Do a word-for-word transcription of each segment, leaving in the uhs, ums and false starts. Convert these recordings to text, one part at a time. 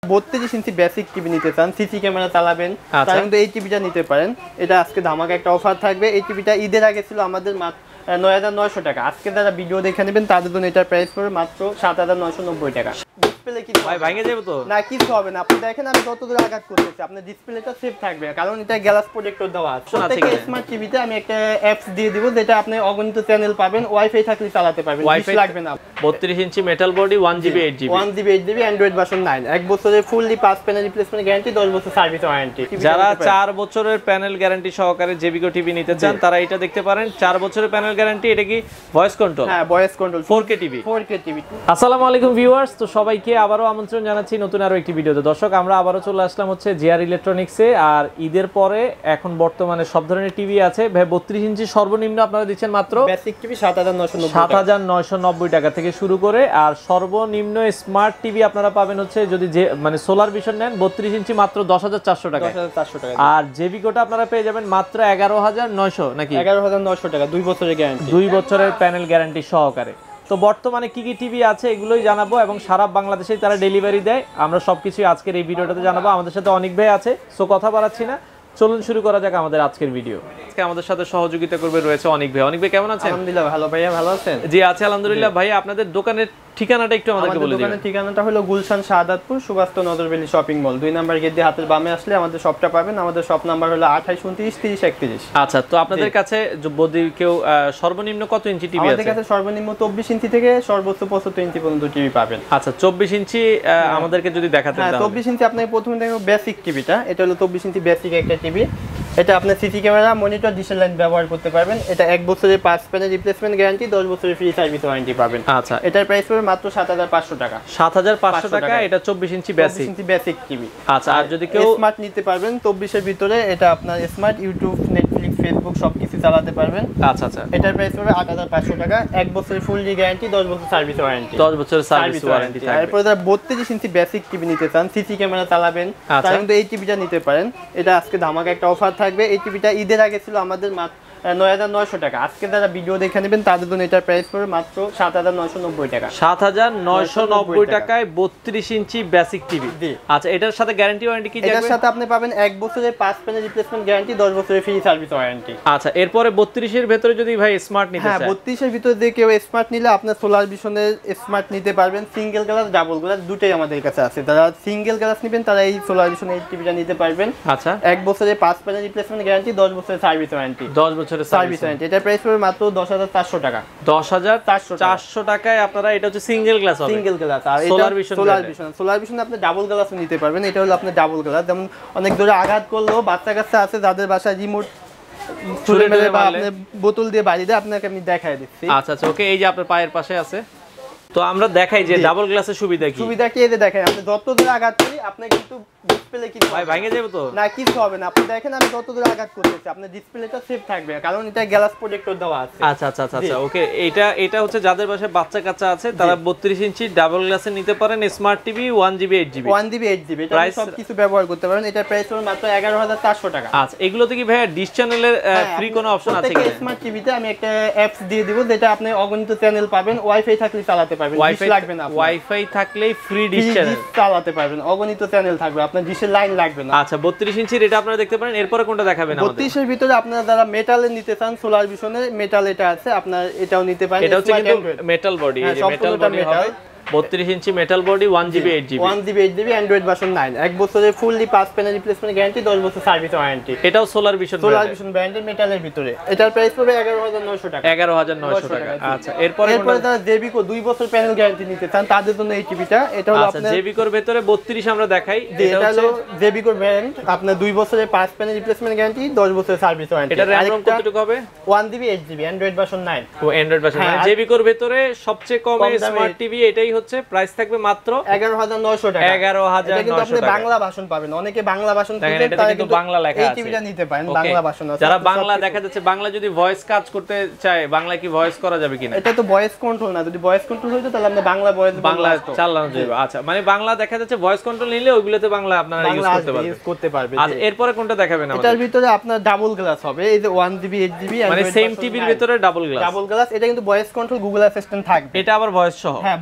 বত্রিশ ইঞ্চি basic TV নিতে চান, সিসি ক্যামেরা চালাবেন, তাহলে কিন্তু এই টিভিটা নিতে পারেন। এটা আজকে ধামাকা একটা অফার থাকবে। এই টিভিটা ঈদের আগে ছিল আমাদের মাত্র নয় হাজার নয়শো টাকা। আজকে যারা ভিডিও দেখে নেবেন তাদের জন্য এটার প্রাইস পড়বে মাত্র সাত হাজার নয়শো নব্বই টাকা। ডিসপ্লে কি ভাই ভেঙে যাবে তো? না, কিছু হবে না। আপনি দেখেন আমি কত দূর আঘাত করতেছি, আপনার ডিসপ্লেটা সেফ থাকবে, কারণ এটা গ্লাস প্রোটেক্টর দেওয়া আছে। প্রত্যেকটা স্মার্ট টিভিতে আমি একটা অ্যাপস দিয়ে দিব, যেটা আপনি অগণিত চ্যানেল পাবেন, ওয়াইফাই থাকলে চালাতে পারবেন, ওয়াইফাই লাগবে না। বত্রিশ inch metal body, one GB eight GB one GB eight GB android version nine, এক বছরের ফুললি পাঁচ প্যানেল রিপ্লেসমেন্ট গ্যারান্টি, দশ বছর সার্ভিস ওয়ারেন্টি। যারা চার বছরের প্যানেল গ্যারান্টি সহকারে জেভিকো টিভি নিতে চান তারা এটা দেখতে পারেন। চার বছরের প্যানেল গ্যারান্টি। এটা কি ভয়েস কন্ট্রোল? হ্যাঁ, voice control, four K TV. Four K TV. আসসালামু আলাইকুম ভিউয়ার্স, তো সবাইকে আবারো আমন্ত্রণ জানাচ্ছি নতুন আরো একটি ভিডিওতে। দর্শক, আমরা আবারো চলে আসলাম হচ্ছে জিআর ইলেকট্রনিক্সে। আর ঈদের পরে এখন বর্তমানে সব ধরনের টিভি আছে। ভাই বত্রিশ ইঞ্চি সর্বনিম্ন আপনারা দিচ্ছেন মাত্র বেসিক টিভি সাত হাজার নয়শো নব্বই সাত হাজার নয়শো নব্বই টাকা থেকে শুরু করে, আর সর্বনিম্ন স্মার্ট টিভি আপনারা পাবেন হচ্ছে যদি যে মানে সোলার ভিশন নেন বত্রিশ ইঞ্চি মাত্র দশ হাজার চারশো টাকা। আর জেভিকোটা আপনারা পেয়ে যাবেন মাত্র এগারো হাজার নয়শো নাকি এগারো হাজার নয়শো টাকা, দুই বছরের গ্যারান্টি, দুই বছরের প্যানেল গ্যারান্টি সহকারে। তো বর্তমানে কি কি টিভি আছে এগুলোই জানাবো, এবং সারা বাংলাদেশেই তারা ডেলিভারি দেয়। আমরা সবকিছু আজকের এই ভিডিওটাতে জানাবো। আমাদের সাথে অনেক ভাই আছে, সো কথা বাড়াচ্ছি না, চলুন শুরু করা যাক আমাদের আজকের ভিডিও। আজকে আমাদের সাথে সহযোগিতা করবে রয়েছে অনেক ভাই। অনেক ভাই কেমন আছেন? আলহামদুলিল্লাহ ভালো। ভাইয়া ভালো আছেন? জি আছি আলহামদুলিল্লাহ। ভাই আপনাদের দোকানের ঠিকানাটা একটু আমাদেরকে বলে দিন। দোকানের ঠিকানাটা হলো গুলশান শাহজাদপুর সুবাস্তু নজর ভ্যালি শপিং মল, দুই নাম্বার গেট দিয়ে হাতের বামে আসলে আমাদের শপটা পাবেন। আমাদের শপ নাম্বার হলো আঠাশ উনত্রিশ তিরিশ একত্রিশ। আচ্ছা, তো আপনাদের কাছে যদি কেউ সর্বনিম্ন কত ইঞ্চি টিভি আছে? আমাদের কাছে সর্বনিম্ন চব্বিশ ইঞ্চি থেকে সর্বোচ্চ পঁচাত্তর ইঞ্চি পর্যন্ত টিভি পাবেন। আচ্ছা, চব্বিশ ইঞ্চি আমাদেরকে যদি দেখাতেন। হ্যাঁ, চব্বিশ ইঞ্চি আপনাকে প্রথমে দেখো বেসিক টিভিটা। এটা হলো চব্বিশ ইঞ্চি বেসিক একটা টিভি। এটা আপনার CC camera, monitor, digital line ব্যবহার করতে পারবেন। এটা এক বছরের পাঁচ প্যানেল রিপ্লেসমেন্ট গ্যারান্টি, দশ বছরের ফ্রি সার্ভিস ওয়ারেন্টি পাবেন। আচ্ছা, এটার প্রাইস পড়বে মাত্র সাত হাজার পাঁচশো টাকা। সাত হাজার পাঁচশো টাকা। এটা চব্বিশ inch basic inch basic TV. আচ্ছা, আর যদি কেউ স্মার্ট নিতে পারবেন চব্বিশের ভিতরে, এটা আপনার স্মার্ট ইউটিউব, নেটফ্লিক্স, ফেসবুক সবকিছু চালাতে পারবেন। আচ্ছা আচ্ছা, এটার প্রাইস পড়বে আট হাজার পাঁচশো টাকা, এক বছরের ফুল গ্যারান্টি, দশ বছর সার্ভিস ওয়ারেন্টি, দশ বছরের সার্ভিস ওয়ারেন্টি থাকবে। এরপর যারা বত্রিশ ইঞ্চি বেসিক টিভি নিতে চান, সিসি ক্যামেরা চালাবেন, তাহলে কিন্তু এই টিভিটা নিতে পারেন। এটা আজকে ধামাকা একটা অফার থাকবে। এই টিভিটা ঈদের আগে ছিল আমাদের মাত্র নয় হাজার নয়শো টাকা। আজকে যারা ভিডিও দেখে নেবেন তাদের জন্য এটার প্রাইস পড়বে মাত্র সাত হাজার নয়শো নব্বই টাকা। সাত হাজার নয়শো নব্বই টাকায় বত্রিশ ইঞ্চি বেসিক টিভি। আচ্ছা, এটার সাথে গ্যারান্টি ওয়ারেন্টি কি? এটার সাথে আপনি পাবেন এক বছরের পাঁচ প্যানেল রিপ্লেসমেন্ট গ্যারান্টি, দশ বছরের ফ্রি সার্ভিস ওয়ারেন্টি। আচ্ছা, এরপরে বত্রিশ এর ভিতরে যদি ভাই স্মার্ট নিতে চায়? হ্যাঁ, বত্রিশ এর ভিতরে যে কেউ স্মার্ট নিলে আপনার সোলার ভিশনের স্মার্ট নিতে পারবেন। সিঙ্গেল গ্লাস, ডাবল গ্লাস দুটোই আমাদের কাছে আছে। যারা সিঙ্গেল গ্লাস নেবেন তারা এই সোলার ভিশনের এই টিভিটা নিতে পারবেন। আচ্ছা, এক বছরের পাঁচ প্যানেল রিপ্লেসমেন্ট গ্যারান্টি, দশ বছরের সার্ভিস ওয়ারেন্টি, দশ বছরের সার্ভিস ওয়ারেন্টি। এটার প্রাইস পড়বে মাত্র দশ হাজার চারশো টাকা। দশ হাজার চারশো টাকায় আপনারা, এটা হচ্ছে সিঙ্গেল গ্লাস হবে, সিঙ্গেল গ্লাস। আর এটা solar vision, solar vision solar vision আপনি ডাবল গ্লাসও নিতে পারবেন। এটা হলো আপনার ডাবল গ্লাস। যেমন অনেক দূরে আঘাত করলেও বাচ্চা কাচ্চা আছে যাদের বাসায় রিমোট ছুঁড়ে মেরে বা আপনি বোতল দিয়ে বাড়ি দিয়ে, আপনাকে আমি দেখাই দিচ্ছি। আচ্ছা আচ্ছা, ওকে, এই যে আপনার পায়ের পাশে আছে। তো আমরা দেখাই যে ডাবল গ্লাসের সুবিধা কি। সুবিধা কি এই যে দেখেন, আপনি যত দূরে আঘাত করি আপনি কিন্তু ডিসপ্লে কি ভাই ভেঙে যাবে তো? না, কিছু হবে না। আপনি দেখেন আমি যত দূরে আঘাত করতেছি, আপনার ডিসপ্লেটা সেফ থাকবে, কারণ এটা গ্লাস প্রোটেক্টর দেওয়া আছে। আচ্ছা আচ্ছা আচ্ছা, ওকে। এটা এটা হচ্ছে যাদের বাসায় বাচ্চা কাচ্চা আছে তারা বত্রিশ ইঞ্চি ডাবল গ্লাসে নিতে পারেন smart TV, one GB eight GB one GB eight GB. এটা সব কিছু ব্যবহার করতে পারেন। এটার প্রাইস হলো মাত্র এগারো হাজার চারশো টাকা। আচ্ছা, এগুলোতে কি ভাই ডিশ চ্যানেলের ফ্রি কোনো অপশন আছে কি? স্মার্ট টিভিতে আমি একটা অ্যাপস দিয়ে দিব, যেটা আপনি অগণিত চ্যানেল পাবেন, ওয়াইফাই থাকলে চালাতে পারবেন, ডিশ লাগবে না। ওয়াইফাই থাকলেই ফ্রি ডিশ চ্যানেল চালাতে পারবেন, অগণিত চ্যানেল থাকবে, আপনার ডিশের লাইন লাগবে না। আচ্ছা, বত্রিশ ইঞ্চির এটা আপনারা দেখতে পারেন। এরপরে কোনটা দেখাবেন আমাদের? বত্রিশ এর ভিতরে আপনারা যারা মেটালে নিতে চান, সোলার ভিশনের মেটাল এটা আছে, আপনার এটাও নিতে পারেন। এটা হচ্ছে কিন্তু মেটাল বডি, এই যে মেটাল বডি হবে, বত্রিশ inch metal body, one GB eight GB one GB eight GB android version nine, এক বছরের ফুললি পাঁচ প্যানেল রিপ্লেসমেন্ট গ্যারান্টি, দশ বছর সার্ভিস ওয়ারেন্টি। এটাও সোলার ভিশন, সোলার ভিশন ব্র্যান্ডের মেটালের ভিতরে। এটার প্রাইস পড়বে এগারো হাজার নয়শো টাকা। এগারো হাজার নয়শো টাকা। আচ্ছা, এরপরে এরপরে যারা জেভিকো দুই বছর প্যানেল গ্যারান্টি নিতে চান তাদের জন্য এই টিভিটা। এটা হলো আপনার জেভিকোর ভিতরে বত্রিশ আমরা দেখাই। এটা হলো জেভিকোর ব্র্যান্ড, আপনার দুই বছরের পাঁচ প্যানেল রিপ্লেসমেন্ট গ্যারান্টি, দশ বছরের সার্ভিস ওয়ারেন্টি। এটা র‍্যাম রম কতটুকু হবে? One GB eight GB android version nine. ও অ্যান্ড্রয়েড ভার্সন নাইন। জেভিকোর ভিতরে সবচেয়ে কম স্মার্ট টিভি এটাই হচ্ছে, প্রাইস থাকবে মাত্র এগারো হাজার নয়শো টাকা। এগারো হাজার নয়শো টাকা। কিন্তু আপনি বাংলা ভাষণ পাবেন, অনেকে বাংলা ভাষণ খুঁজে তারা কিন্তু বাংলা লেখা আছে, এই টিভিটা নিতে পারেন, বাংলা ভাষণ আছে। যারা বাংলা দেখা যাচ্ছে, বাংলা যদি ভয়েস কাজ করতে চায়, বাংলা কি ভয়েস করা যাবে কিনা? এটা তো ভয়েস কন্ট্রোল না, যদি ভয়েস কন্ট্রোল হইতো তাহলে আপনি বাংলা ভয়েস বাংলা চালানো যাবে। আচ্ছা, মানে বাংলা দেখা যাচ্ছে ভয়েস কন্ট্রোল নিলে ওইগুলোতে বাংলা আপনারা ইউজ করতে পারবেন, ইউজ করতে পারবেন। আচ্ছা, এরপরে কোনটা দেখাবেন আমাদের? এটার ভিতরে আপনার ডাবল গ্লাস হবে, এই যে ওয়ান জিবি এইট জিবি মানে সেম টিভির ভিতরে ডাবল গ্লাস। ডাবল গ্লাস, এটা কিন্তু ভয়েস কন্ট্রোল, গুগল অ্যাসিস্ট্যান্ট থাকবে। এটা আবার ভয়েস সহ? হ্যাঁ, ভয়েস সহ।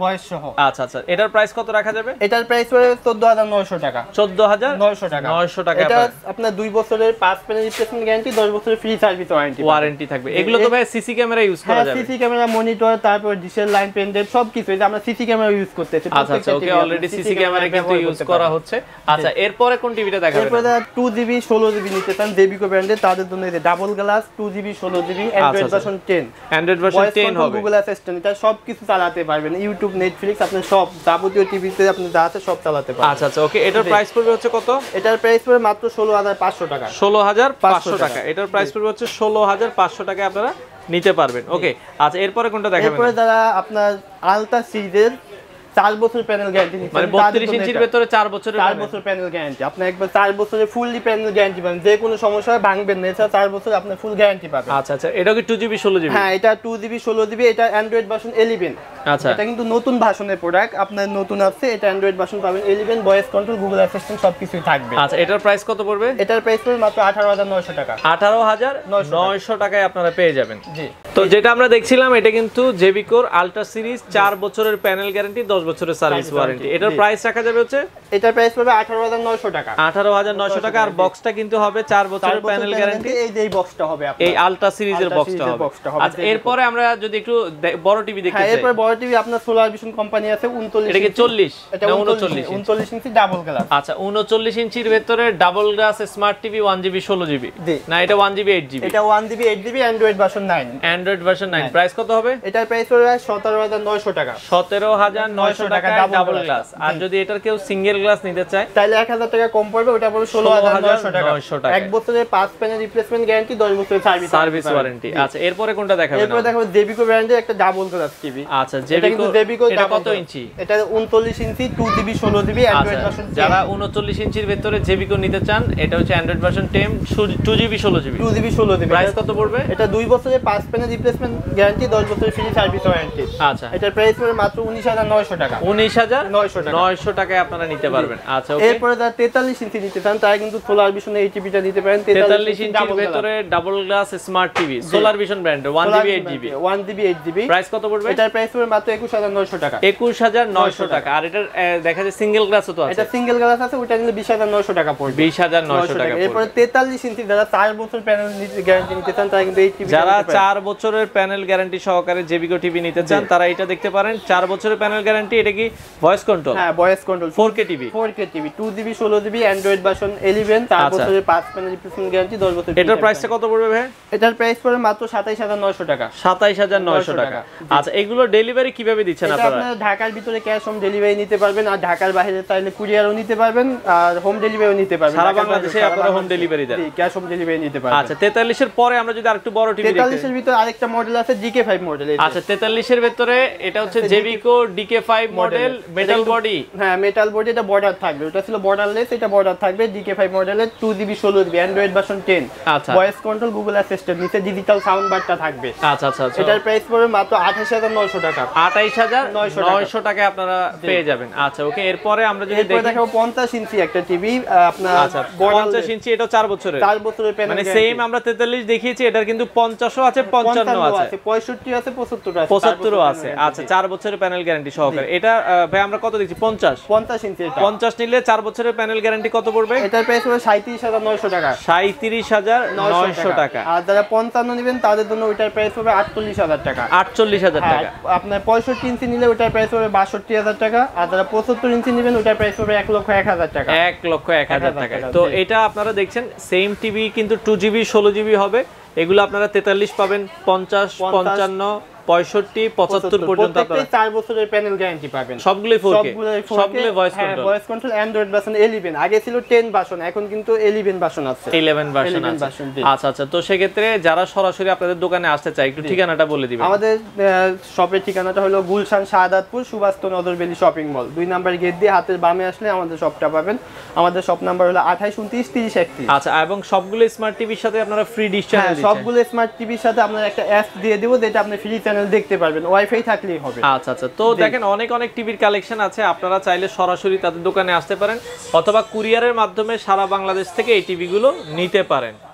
আচ্ছা আচ্ছা, এটার প্রাইস কত রাখা যাবে? এটার প্রাইস পড়বে চৌদ্দ হাজার নয়শো টাকা। চৌদ্দ হাজার নয়শো টাকা। নয়শো টাকা। এটা আপনার দুই বছরের পাঁচ প্যানেল রিপ্লেসমেন্ট গ্যারান্টি, দশ বছরের ফ্রি সার্ভিস ওয়ারেন্টি ওয়ারেন্টি থাকবে। এগুলো তো ভাই সিসি ক্যামেরা ইউজ করা যাবে? সিসি ক্যামেরা, মনিটর, তারপর ডিশের লাইন, পেন ড্রাইভ সবকিছু এটা আমরা সিসি ক্যামেরা ইউজ করতেছি। আচ্ছা আচ্ছা, ওকে, অলরেডি সিসি ক্যামেরা কিন্তু ইউজ করা হচ্ছে। আচ্ছা, এরপরে কোন টিভিটা দেখাবেন? এরপরে টু জিবি ষোলো জিবি নিতে চান জেভিকো ব্র্যান্ডের, তাদের জন্য এই যে ডাবল গ্লাস টু জিবি ষোলো GB android version ten. Android version ten হবে, গুগল অ্যাসিস্ট্যান্ট, এটা সবকিছু চালাতে পারবেন, ইউটিউব, নেটফ্লিক্স, আপনি সব যাবতীয় টিভিতে আপনি যা আছে সব চালাতে পারবেন। আচ্ছা আচ্ছা, ওকে, এটার প্রাইস পড়বে হচ্ছে কত? এটার প্রাইস পড়বে মাত্র ষোলো হাজার পাঁচশো টাকা। ষোলো হাজার পাঁচশো টাকা। এটার প্রাইস পড়বে হচ্ছে ষোলো হাজার পাঁচশো টাকা আপনারা নিতে পারবেন। ওকে, আচ্ছা, এরপরে কোনটা দেখাবেন? এরপরে যারা আপনার আলট্রা সিরিজের চার বছর প্যানেল গ্যারান্টি নিতে, মানে বত্রিশ ইঞ্চির ভিতরে চার বছরের চার বছর প্যানেল গ্যারান্টি, আপনি একবার চার বছরের ফুললি প্যানেল গ্যারান্টি পাবেন, যে কোনো সমস্যা হয় ভাঙবেন না, এছাড়া চার বছর আপনি ফুল গ্যারান্টি পাবেন। আচ্ছা আচ্ছা, এটা কি টু জিবি ষোলো জিবি? হ্যাঁ, এটা টু জিবি ষোলো জিবি, এটা অ্যান্ড্রয়েড ভার্সন ইলেভেন। আচ্ছা, এটা কিন্তু নতুন ভার্সনের প্রোডাক্ট, আপনার নতুন আছে, এটা অ্যান্ড্রয়েড ভার্সন পাবেন eleven, voice control, Google assistant সবকিছুই থাকবে। আচ্ছা, এটার প্রাইস কত পড়বে? এটার প্রাইস পড়বে মাত্র আঠারো হাজার নয়শো টাকা। আঠারো হাজার নয়শো টাকায় আপনারা পেয়ে যাবেন। জি, তো যেটা আমরা দেখছিলাম এটা কিন্তু জেভিকোর আলট্রা সিরিজ, চার বছরের প্যানেল গ্যারান্টি, দশ বছরের সার্ভিস ওয়ারেন্টি। এটার প্রাইস রাখা যাবে হচ্ছে, এটার প্রাইস পড়বে আঠারো হাজার নয়শো টাকা। আঠারো হাজার নয়শো টাকা। আর বক্সটা কিন্তু হবে চার বছরের প্যানেল গ্যারান্টি। এই যে এই বক্সটা হবে আপনার, এই আলট্রা সিরিজের বক্সটা হবে। আচ্ছা, এরপরে আমরা যদি একটু বড় টিভি দেখতে চাই, হ্যাঁ, এরপর বড় টিভি আপনার সোলার ভিশন কোম্পানি আছে উনচল্লিশ। এটা কি চল্লিশ? এটা উনচল্লিশ, উনচল্লিশ ইঞ্চি ডাবল গ্লাস। আচ্ছা, উনচল্লিশ ইঞ্চির ভিতরে double glass smart TV, one GB ষোলো জিবি না, এটা ওয়ান জিবি এইট জিবি? এটা one GB eight GB android version nine. Android version nine. Price কত হবে? এটার প্রাইস পড়বে সতেরো হাজার নয়শো টাকা। সতেরো হাজার নয়শো টাকা ডাবল গ্লাস। আর যদি এটার কেউ সিঙ্গেল গ্লাস নিতে চায় তাহলে এক হাজার টাকা কম পড়বে, ওটা পড়বে ষোলো হাজার নয়শো টাকা। এক বছরের পাঁচ প্যানেল রিপ্লেসমেন্ট গ্যারান্টি, দশ বছরের সার্ভিস সার্ভিস ওয়ারেন্টি। আচ্ছা, এরপরে কোনটা দেখাবেন? এরপরে দেখাবো জেভিকো ব্র্যান্ডের একটা ডাবল গ্লাস টিভি। আচ্ছা, জেভিকো, এটা কত ইঞ্চি? এটা উনচল্লিশ ইঞ্চি, টু জিবি ষোলো জিবি অ্যান্ড্রয়েড ভার্সন। যারা উনচল্লিশ ইঞ্চির ভিতরে জেভিকো নিতে চান, এটা হচ্ছে android version ten, two GB ষোলো জিবি। টু জিবি ষোলো জিবি। প্রাইস কত পড়বে? এটা দুই বছরের পাঁচ প্যানেল রিপ্লেসমেন্ট গ্যারান্টি, দশ বছরের ফ্রি সার্ভিস ওয়ারেন্টি। আচ্ছা, এটার প্রাইস পড়বে মাত্র উনিশ হাজার নয়শো টাকা। উনিশ হাজার নয়শো টাকা নয়শো টাকায় আপনারা নিতে পারবেন। আচ্ছা, ওকে। এরপরে যারা তেতাল্লিশ ইঞ্চি নিতে চান তারা কিন্তু সোলার ভিশন এই টিভিটা নিতে পারেন। তেতাল্লিশ ইঞ্চির ভিতরে double glass smart TV, solar vision ব্র্যান্ডের, one GB eight GB. One GB eight GB. Price কত পড়বে? এটার প্রাইস পড়বে মাত্র একুশ হাজার নয়শো টাকা। একুশ হাজার নয়শো টাকা। আর এটার দেখা যায় সিঙ্গেল গ্লাসও তো আছে? এটা সিঙ্গেল গ্লাস আছে, ওটা নিলে বিশ হাজার নয়শো টাকা পড়বে। বিশ হাজার নয়শো টাকা। এরপরে তেতাল্লিশ ইঞ্চি যারা চার বছর প্যানেল গ্যারান্টি নিতে চান তারা কিন্তু এই টিভি, যারা চার বছরের প্যানেল গ্যারান্টি সহকারে জেভিকো টিভি নিতে চান তারা এটা দেখতে পারেন। চার বছরের প্যানেল গ্যারান্টি। এটা কি ভয়েস কন্ট্রোল? হ্যাঁ, voice control, four K TV. Four K TV, two GB ষোলো জিবি অ্যান্ড্রয়েড ভার্সন ইলেভেন, চার বছরের পাঁচ প্যানেল রিপ্লেসমেন্ট গ্যারান্টি, দশ বছর। এটার প্রাইসটা কত পড়বে ভাই? এটার প্রাইস পড়বে মাত্র সাতাইশ হাজার নয়শো টাকা। সাতাইশ হাজার নয়শো টাকা। আচ্ছা, এগুলো ডেলিভারি কিভাবে দিচ্ছেন আপনারা? আপনারা ঢাকার ভিতরে ক্যাশ হোম ডেলিভারি নিতে পারবেন, আর ঢাকার বাইরে চাইলে কুরিয়ারও নিতে পারবেন, আর হোম ডেলিভারিও নিতে পারবেন। সারা বাংলাদেশে আপনারা হোম ডেলিভারি দেন? ক্যাশ হোম ডেলিভারি নিতে পারবেন। আচ্ছা, তেতাল্লিশ এর পরে আমরা যদি আরেকটু বড় টিভি দেখি, তেতাল্লিশ এর ভিতরে আরেকটা মডেল আছে ডিকে ফাইভ মডেল। আচ্ছা, তেতাল্লিশ এর ভিতরে এটা হচ্ছে জেভিকো DK five model, metal body. হ্যাঁ, মেটাল বডি, এটা বর্ডার থাকবে, ওটা ছিল বর্ডারলেস, এটা বর্ডার থাকবে। ডিকে ফাইভ মডেলের টু জিবি ষোলো জিবি অ্যান্ড্রয়েড ভার্সন টেন। আচ্ছা, ভয়েস কন্ট্রোল, গুগল অ্যাসিস্ট্যান্ট, নিচে ডিজিটাল সাউন্ড বারটা থাকবে। আচ্ছা আচ্ছা আচ্ছা। এটার প্রাইস পড়বে মাত্র আঠাশ হাজার নয়শো টাকা। আঠাশ হাজার নয়শো টাকায় আপনারা পেয়ে যাবেন। আচ্ছা, ওকে। এরপরে আমরা যদি দেখি, দেখাবো পঞ্চাশ ইঞ্চি একটা টিভি আপনার। আচ্ছা, পঞ্চাশ ইঞ্চি, এটা চার বছরের, চার বছরের প্যানেল, মানে সেম আমরা তেতাল্লিশ দেখিয়েছি, এটার কিন্তু পঞ্চাশও আছে, পঞ্চান্ন আছে, পঁয়ষট্টি আছে, পঁচাত্তর আছে, পঁচাত্তরও আছে। আচ্ছা, চার বছরের প্যানেল গ্যারান্টি সহকারে। এটা ভাই আমরা কত দেখছি? পঞ্চাশ। পঞ্চাশ ইঞ্চি। পঞ্চাশ নিলে চার বছরের প্যানেল গ্যারান্টি কত পড়বে? এটার প্রাইস হবে সাঁইত্রিশ হাজার নয়শো টাকা। সাঁইত্রিশ হাজার নয়শো টাকা। আর যারা পঞ্চান্ন নেবেন তাদের জন্য ওইটার প্রাইস হবে আটচল্লিশ হাজার টাকা। আটচল্লিশ হাজার টাকা। আপনার পঁয়ষট্টি ইঞ্চি নিলে ওইটার প্রাইস হবে বাষট্টি হাজার টাকা। আর যারা পঁচাত্তর ইঞ্চি নেবেন ওইটার প্রাইস হবে এক লক্ষ এক হাজার টাকা। এক লক্ষ এক হাজার টাকা। তো এটা আপনারা দেখছেন সেম টিভি কিন্তু টু জিবি ষোলো জিবি হবে। এগুলো আপনারা তেতাল্লিশ পাবেন, পঞ্চাশ, পঞ্চান্ন, পঁয়ষট্টি, পঁচাত্তর পর্যন্ত আপনারা চার বছরের প্যানেল গ্যারান্টি পাবেন। সবগুলোই ফোর কে, সবগুলোই voice control. Voice control android version eleven, আগে ছিল টেন ভার্সন, এখন কিন্তু ইলেভেন ভার্সন আছে। ইলেভেন ভার্সন আছে। আচ্ছা আচ্ছা। তো সেই ক্ষেত্রে যারা সরাসরি আপনাদের দোকানে আসতে চায় একটু ঠিকানাটা বলে দিবেন। আমাদের শপের ঠিকানাটা হলো গুলশান শাহজাদপুর সুবাস্তু নজর ভ্যালি শপিং মল, দুই নাম্বার গেট দিয়ে হাতের বামে আসলে আমাদের শপটা পাবেন। আমাদের শপ নাম্বার হলো আঠাইশ উনত্রিশ তিরিশ একত্রিশ। আচ্ছা, এবং সবগুলো স্মার্ট টিভির সাথে আপনারা ফ্রি ডিশ চ্যানেল দিচ্ছেন? সবগুলো স্মার্ট টিভির সাথে আপনারা একটা অ্যাপ দিয়ে দেব, যেটা আপনি ফ্রি চ্যানেল দেখতে পারবেন, ওয়াইফাই থাকলেই হবে। আচ্ছা আচ্ছা। তো দেখেন অনেক অনেক টিভির কালেকশন আছে, আপনারা চাইলে সরাসরি তাদের দোকানে আসতে পারেন অথবা কুরিয়ারের মাধ্যমে সারা বাংলাদেশ থেকে এই টিভিগুলো নিতে পারেন।